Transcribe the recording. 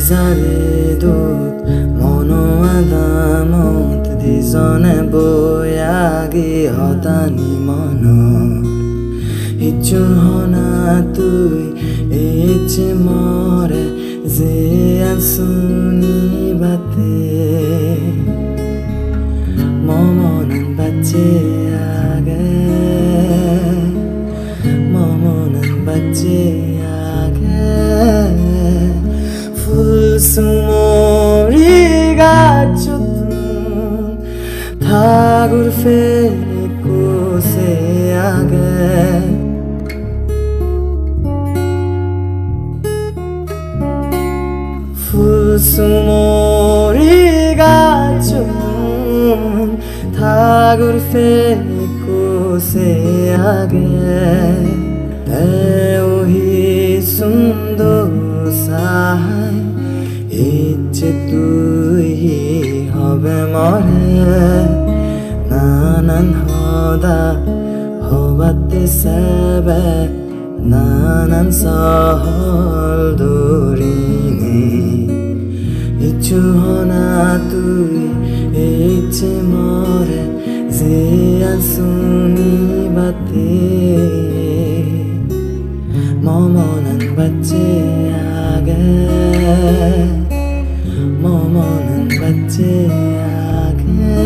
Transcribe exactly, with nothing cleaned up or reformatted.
জাৰিদোত মনোৱাদামত দিজনে বয়াগি হতানি মন ইচ্ছু হনা তুই এছে মরে যে আসুনি বাতে মমনন বাচ্চে আগে মমনন বাচ্চে আগে ফুলসুমরি গাছুতুন ঠাকুর ফেরে কোসে আগে ফুলসুমরি গাছুতুন ঠাকুর ফেরে কোসে আগে এ ওহি সুন্দর সাহায় ইচ্ছে তুই হবে মরে নানান হদা হবাতে সেবে নানান সহল দরিনে ইচ্ছু হনা তুই ইচ্ছে মরে যে আসুনি বাতে মমনন বাচ্চে আগে মমনন বাচ্চে আগে